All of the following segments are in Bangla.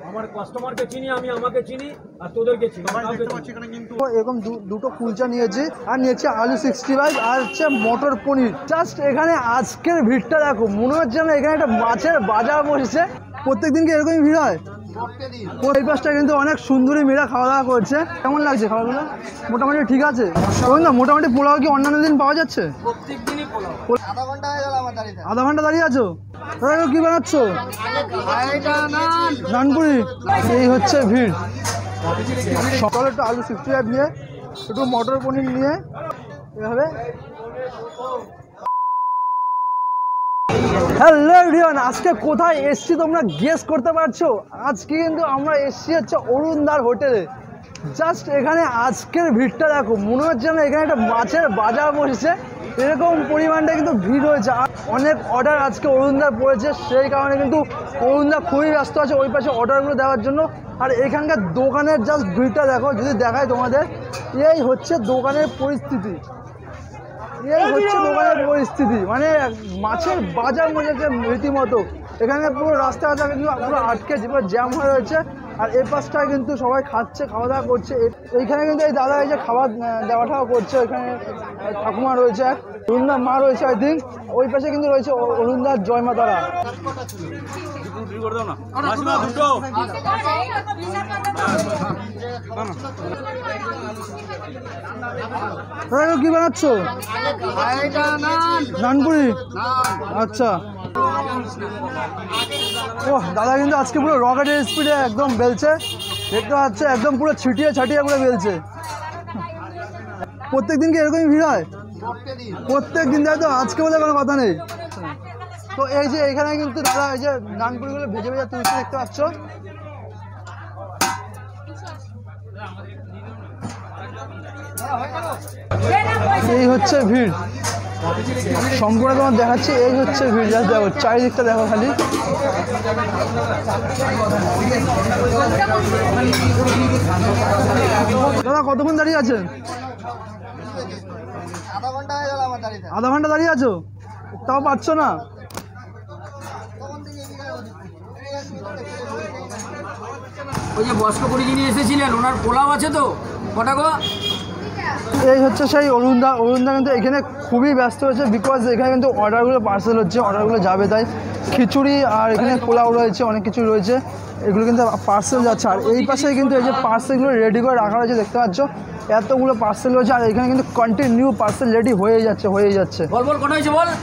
আমার কাস্টমারকে চিনি, আমি আমাকে চিনি, আর তোদেরকে চিনি। এরকম দুটো কুলচা নিয়েছি, আর নিয়েছি আলু 65 আর হচ্ছে মটর পনির। জাস্ট এখানে আজকের ভিড়টা দেখো, মনে হচ্ছে না এখানে একটা মাছের বাজার বসেছে। প্রত্যেক দিন কি এরকমই ভিড় হয়? এই পাশটা কিন্তু অনেক সুন্দরী মেয়েরা খাওয়া দাওয়া করছে। কেমন লাগছে খাবারগুলো? মোটামুটি ঠিক আছে না? মোটামুটি পোলাও কি অন্যান্য দিন পাওয়া যাচ্ছে? আধা ঘন্টা দাঁড়িয়ে আছো? কি বানাচ্ছ? নানপুরি। এই হচ্ছে ভিড়। সকালে একটু আলু 65 নিয়ে, একটু মটর পনির নিয়ে এভাবে। হ্যালো এভরিওয়ান, আজকে কোথায় এসছি তোমরা গেস করতে পারছো? আজকে কিন্তু আমরা এসছি হচ্ছে অরুণদার হোটেলে। জাস্ট এখানে আজকের ভিড়টা দেখো, মনে হচ্ছে না এখানে একটা মাছের বাজার বসেছে। এরকম পরিমাণটা কিন্তু ভিড় হয়েছে। আর অনেক অর্ডার আজকে অরুণদার পড়েছে, সেই কারণে কিন্তু অরুণদা খুবই ব্যস্ত আছে ওই পাশে অর্ডারগুলো দেওয়ার জন্য। আর এখানকার দোকানের জাস্ট ভিড়টা দেখো, যদি দেখায় তোমাদের, এই হচ্ছে দোকানের পরিস্থিতি। মানে মাছের বাজার মজেছে রীতিমতো। এখানে পুরো রাস্তাঘাট কিন্তু পুরো আটকে পুরো জ্যাম হয়ে রয়েছে। আর এই পাশটায় কিন্তু সবাই খাচ্ছে, খাওয়া দাওয়া করছে। এইখানে কিন্তু এই দাদা এই যে খাবার দেওয়াটাও করছে। ওইখানে ঠাকুমা রয়েছে, অরুণদার মা রয়েছে আই থিঙ্ক। ওই পাশে কিন্তু রয়েছে অরুণদার জয়মাতারা। কি বানাচ্ছ? নানপুরি। আচ্ছা, ও দাদা কিন্তু আজকে পুরো রকেটের স্পিডে একদম বেলছে, দেখতে পাচ্ছে একদম পুরো ছিটিয়ে ছাটিয়ে পুরো বেলছে। প্রত্যেক দিন কি এরকমই ভিড় হয়? প্রত্যেক দিন, তাই তো? আজকে বলে কোনো কথা নেই। তো এই যে এখানে কিন্তু দাদা এই যে নানপুরিগুলো ভেজে ভেজে তুলছে, দেখতে পাচ্ছ। এই হচ্ছে ভিড়, সম্পূর্ণ তোমার দেখাচ্ছি। এই হচ্ছে ভিড়, জাস্ট দেখো চারিদিকটা দেখো খালি। দাদা কতক্ষণ দাঁড়িয়ে আছেন? আধা ঘন্টা দাঁড়িয়ে আছো? তাও পাচ্ছ না? ওই যে বয়স্ক পরি যিনি এসেছিলেন, ওনার পোলাও আছে তো? কটা গো? এই হচ্ছে সেই অরুণদা। অরুণদা কিন্তু এখানে খুবই ব্যস্ত হয়েছে, বিকজ এখানে কিন্তু অর্ডারগুলো পার্সেল হচ্ছে, অর্ডারগুলো যাবে। তাই খিচুড়ি আর এখানে পোলাও রয়েছে, অনেক কিছু রয়েছে, এগুলো কিন্তু পার্সেল যাচ্ছে। আর এই পাশে কিন্তু এই যে পার্সেলগুলো রেডি করে রাখা রয়েছে, দেখতে পাচ্ছ এতগুলো পার্সেল রয়েছে। আর এখানে কিন্তু কন্টিনিউ পার্সেল রেডি হয়ে যাচ্ছে। বল বল, কটা হয়েছে বল?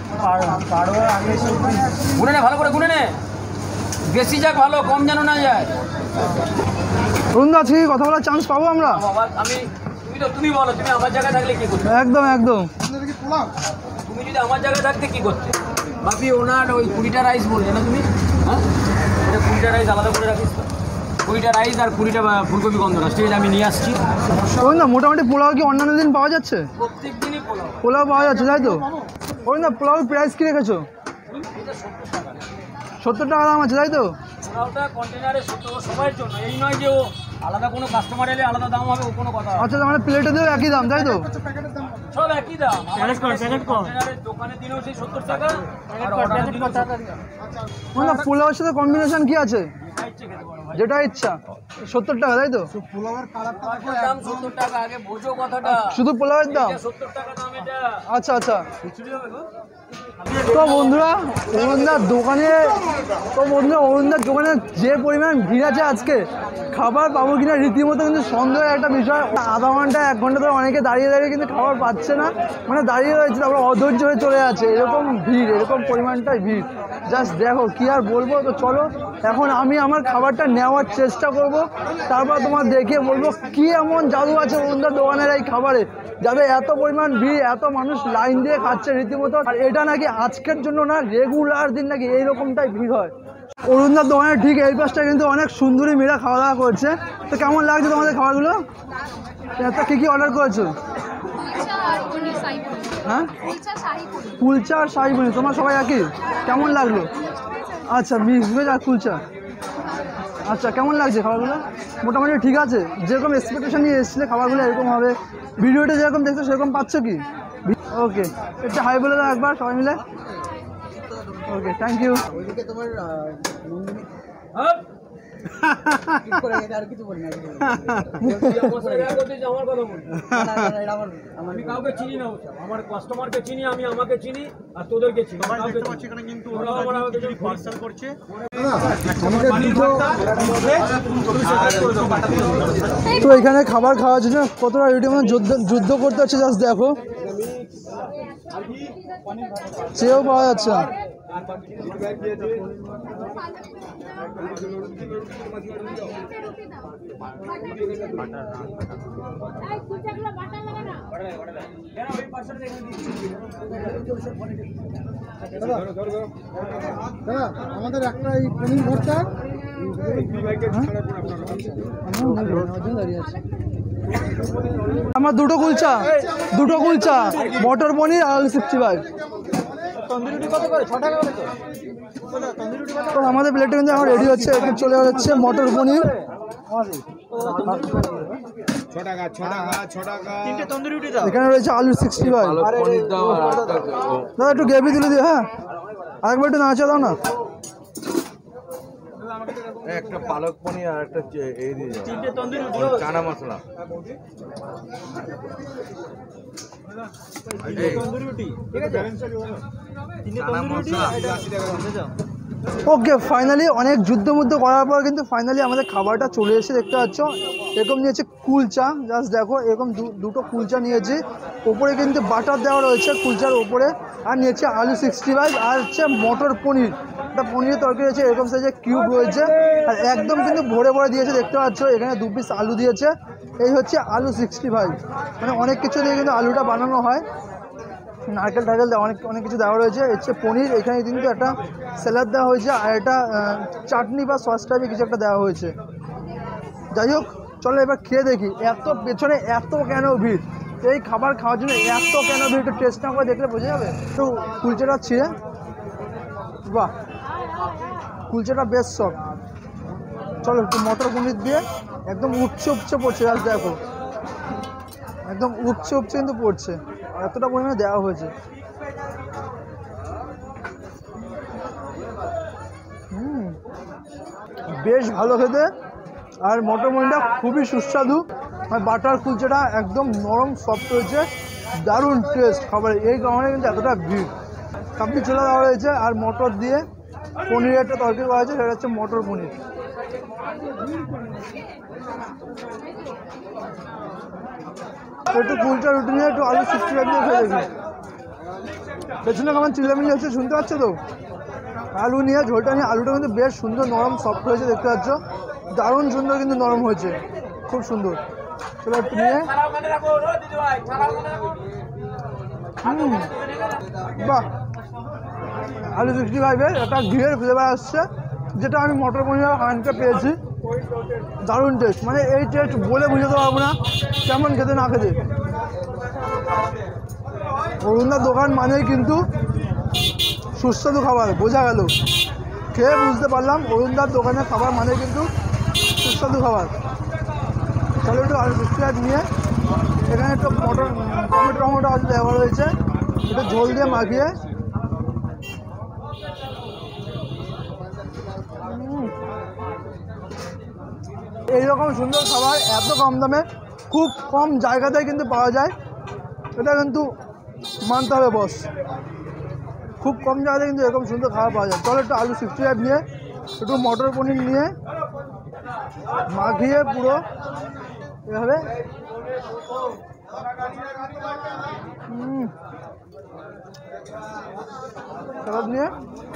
গুনে নে, ভালো করে গুনে নে, বেশি যাক ভালো, কম যেন না যায়। অরুণদা আজকে কথা বলার চান্স পাবো আমরা? তুমি বলো, তুমি আমার জায়গায় থাকলে কি করতে? একদম একদম। তুমি যদি আমার জায়গায় থাকতে কি করতে? ভাবি ওনার ওই 20টা রাইস বললে না তুমি? হ্যাঁ, এটা 20টা রাইস আলাদা করে রাখিস তো। 20টা রাইস আর 20টা ফুলকপি গন্ধরাজ, ঠিক আছে, আমি নিয়ে আসছি। অরুণদা মোটামুটি পোলাও কি অন্যান্য দিন পাওয়া যাচ্ছে? প্রত্যেক দিনই পোলাও পাওয়া যাচ্ছে, তাই তো? অরুণদা পোলাওর প্রাইস কি রেখেছো? 70 টাকা দাম আছে, তাই তো? পোলাওটা কন্টেনারে 70 সময়ের জন্য, এই নয় যে ও আলাদা কোনো কাস্টমার এলে আলাদা দাম হবে, ও কোনো কথা। আচ্ছা, মানে প্লেটে দিয়েও একই দাম, তাই তো? সব একই দাম। কন্টেনারের দোকানে দিলেও সেই 70 টাকা, আর অর্ডারে দিলেও 70 টাকা। পোলাওর সাথে কম্বিনেশন কি আছে? যেটা ইচ্ছা 70 টাকা, তাই তো? পোলাওয়ের দাম 70 টাকা, আগে বোঝো কথাটা। শুধু পোলাওয়ের দাম 70 টাকা দাম এটা। আচ্ছা আচ্ছা। তো বন্ধুরা অরুণদার দোকানে যে পরিমাণ ভিড় আছে, আজকে খাবার পাবো কিনা রীতিমতো কিন্তু সন্দেহের একটা বিষয়। আধা ঘন্টা 1 ঘন্টা ধরে অনেকে দাঁড়িয়ে কিন্তু খাবার পাচ্ছে না, মানে দাঁড়িয়ে রয়েছে, তারপর অধৈর্য হয়ে চলে যাচ্ছে। এরকম ভিড়, এরকম পরিমাণটাই ভিড়, জাস্ট দেখো কি আর বলবো। তো চলো এখন আমি আমার খাবারটা নেওয়ার চেষ্টা করব, তারপর তোমার দেখে বলবো কি এমন জাদু আছে অরুণদার দোকানের এই খাবারে, যাবে এত পরিমাণ ভিড়, এত মানুষ লাইন দিয়ে খাচ্ছে রীতিমতো। আর এটা নাকি আজকের জন্য না, রেগুলার দিন নাকি এইরকমটাই ভিড় হয়। অরুণদার দোকানের ঠিক এই পাশটা কিন্তু অনেক সুন্দরী মেয়েরা খাওয়া দাওয়া করছে। তো কেমন লাগছে তোমাদের খাবারগুলো? কী কী অর্ডার করেছো? হ্যাঁ, কুলচা আর শাহী পনির। তোমার সবাই একই? কেমন লাগলো? আচ্ছা, মিক্স ভেজ আর কুলচা। আচ্ছা, কেমন লাগছে খাবারগুলো? মোটামুটি ঠিক আছে? যেরকম এক্সপেকটেশন নিয়ে এসেছিলে খাবারগুলো এরকম হবে, ভিডিওটা যেরকম দেখছো সেরকম পাচ্ছ কি? ওকে, একটু হাই বলে দাও একবার সবাই মিলে। ওকে, থ্যাংক ইউ। আর কিছু বলি না আমার কথা বলি আমি কাউকে চিনি না আমার কাস্টমারকে চিনি আমি আমাকে চিনি আর তোদেরকে চিনি কিন্তু পার্সেল করছে তো এখানে খাবার খাওয়ার জন্য কতটা রেডি মানে যুদ্ধ করতে হচ্ছে জাস্ট দেখো চেয়েও পাওয়া যাচ্ছে না আমাদের একটা এই পনির ভর্তা আমার দুটো কুলচা মটর পনির আর আলু 65 তো আমাদের প্লেটে কিন্তু এখন রেডি হচ্ছে এখন চলে যাচ্ছে মটর পনির এখানে রয়েছে আলু 65 দাদা একটু গ্রেভি তুলে দিও হ্যাঁ আরেকবার একটু নাচা দাও না একটা পালক পনির আর একটা এই দিয়ে চানা মশলা ওকে ফাইনালি অনেক যুদ্ধ করার পর কিন্তু ফাইনালি আমাদের খাবারটা চলে এসে দেখতে পাচ্ছ এরকম নিয়েছে কুলচা জাস্ট দেখো এরকম দুটো কুলচা নিয়েছি ওপরে কিন্তু বাটার দেওয়া রয়েছে কুলচার ওপরে আর নিয়েছে আলু 65 আর হচ্ছে মটর পনির একটা পনিরের তরকারি রয়েছে এরকম সাইজের কিউব রয়েছে আর একদম কিন্তু ভরে দিয়েছে দেখতে পাচ্ছ এখানে 2 পিস আলু দিয়েছে এই হচ্ছে আলু 65 মানে অনেক কিছু দিয়ে কিন্তু আলুটা বানানো হয় নারকেল টারকেল অনেক কিছু দেওয়া রয়েছে হচ্ছে পনির এখানে কিন্তু একটা স্যালাড দেওয়া হয়েছে আর একটা চাটনি বা সস টাইপের কিছু একটা দেওয়া হয়েছে যাই হোক চলো এবার খেয়ে দেখি এত পেছনে এত কেন ভিড় এই খাবার খাওয়ার জন্য এত কেন ভিড় একটু টেস্ট না করে দেখলে বোঝা যাবে একটু কুলচাটা ছিঁড়ে বাহ কুলচাটা বেশ সফট চলো একটু মটর পনির দিয়ে একদম উপচে পড়ছে আজ দেখো একদম উপচে কিন্তু পড়ছে এতটা পরিমাণে দেওয়া হয়েছে বেশ ভালো খেতে আর মটর পনিরটা খুবই সুস্বাদু আর বাটার কুলচাটা একদম নরম সফট হয়েছে দারুণ টেস্ট খাবারের এই কারণে কিন্তু এতটা ভিড় কাবলি ছোলা দেওয়া হয়েছে আর মটর দিয়ে পনিরের একটা তরকারি করা হয়েছে সেটা হচ্ছে মটর পনির একটু কুলচা রুটি নিয়ে একটু আলু 65 দিয়ে খেয়ে দেখি পেছনে কেমন চিল্লামিল্লি হচ্ছে শুনতে পাচ্ছ তো আলু নিয়ে ঝোলটা নিয়ে আলুটা কিন্তু বেশ সুন্দর নরম সফট হয়েছে দেখতে পাচ্ছ দারুণ সুন্দর কিন্তু নরম হয়েছে খুব সুন্দর চলো একটু নিয়ে বাহ আলু 65-এর একটা ঘিয়ের ফ্লেভার আসছে যেটা আমি মটর পনির হাঁড়িটা পেয়েছি দারুণ টেস্ট মানে এই টেস্ট বলে বুঝাতে পারবো না কেমন খেতে না খেতে অরুণদার দোকান মানেই কিন্তু সুস্বাদু খাবার বোঝা গেল খেয়ে বুঝতে পারলাম অরুণদার দোকানের খাবার মানে কিন্তু সুস্বাদু খাবার তাহলে একটু আলু 65 নিয়ে এখানে একটু টমেটো আলু দেওয়া রয়েছে একটু ঝোল দিয়ে মাখিয়ে এইরকম সুন্দর খাবার এত কম দামে খুব কম জায়গাতে কিন্তু পাওয়া যায় এটা কিন্তু মানতে হবে বস খুব কম জায়গাতে কিন্তু এরকম সুন্দর খাবার পাওয়া যায় চলো একটু আলু 65 নিয়ে একটু মটর পনির নিয়ে মাখিয়ে পুরো এভাবে স্যালাড নিয়ে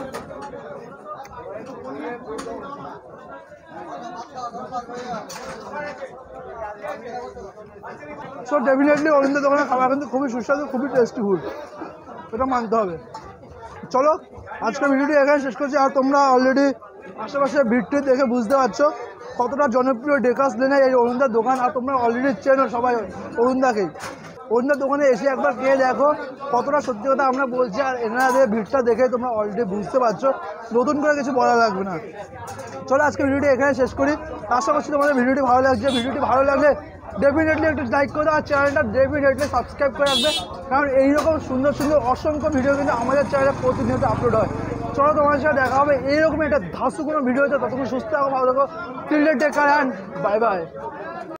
সো ডেফিনেটলি অরুণদের দোকানের খাবার কিন্তু খুবই সুস্বাদু খুবই টেস্টি ফুড এটা মানতে হবে চলো আজকের ভিডিওটি এখানে শেষ করছি আর তোমরা অলরেডি আশেপাশে ভিড়টি দেখে বুঝতে পারছো কতটা জনপ্রিয় ডেকাস লেনে এই অরুণদার দোকান আর তোমরা অলরেডি চেনো সবাই অরুণদাকেই অরুণদার দোকানে এসে একবার খেয়ে দেখো কতটা সত্যি কথা আমরা বলছি আর এনাদের ভিড়টা দেখে তোমরা অলরেডি বুঝতে পারছো নতুন করে কিছু বলা লাগবে না চলো আজকে ভিডিওটি এখানে শেষ করি আশা করছি তোমাদের ভিডিওটি ভালো লাগছে ভিডিওটি ভালো লাগলে ডেফিনেটলি একটু লাইক করে দাও আর চ্যানেলটা ডেফিনেটলি সাবস্ক্রাইব করে রাখবে কারণ এইরকম সুন্দর সুন্দর অসংখ্য ভিডিও কিন্তু আমাদের চ্যানেলে প্রতিনিয়ত আপলোড হয় চলো তোমার সাথে দেখা হবে এইরকম একটা ধাসু কোনো ভিডিও হচ্ছে। ততক্ষণ সুস্থ থাকো, ভালো থাকো, till take care and bye by.